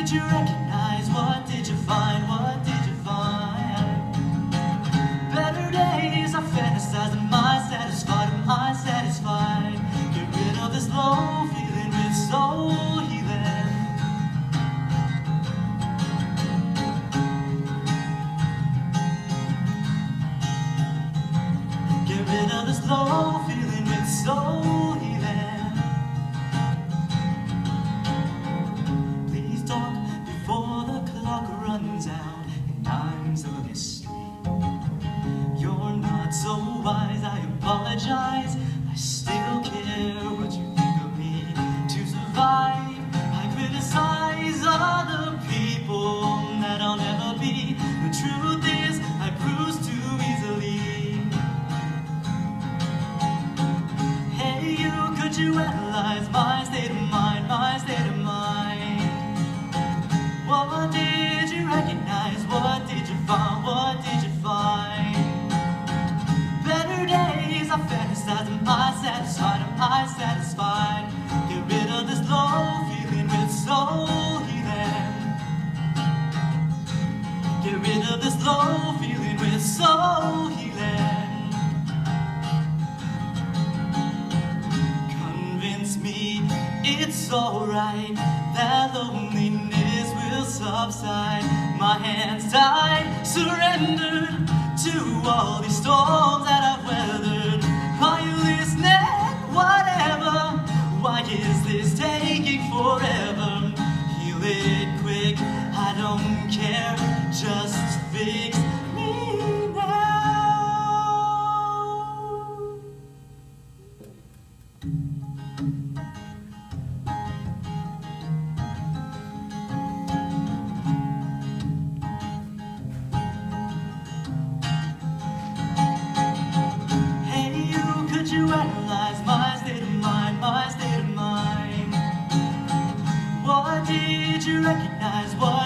did you recognize? What did you find? What did you find? Better days, I fantasize. Am I satisfied? Am I satisfied? Get rid of this low feeling with soul healing. Get rid of this low feeling with soul healing. Please talk before the clock runs out and I'm still a mystery. You're not so wise, I apologize. I still care what you think of me. To survive, I criticize other people that I'll never be. The truth is, I bruise too easily. Hey you, could you analyze my state of mind, my state of mind? What did you recognize? What did you find? What did you find? Better days, I fantasize. Am I satisfied? Am I satisfied? Get rid of this low feeling with soul healing. Get rid of this low feeling with soul healing. Convince me it's alright, that loneliness will subside. My hands tied, surrendered to all these storms that I've weathered. Are you listening? Whatever. Why is this taking forever? Heal it quick, I don't care. Just fix me now. Could you analyze my state of mind, my state of mind? What did you recognize? What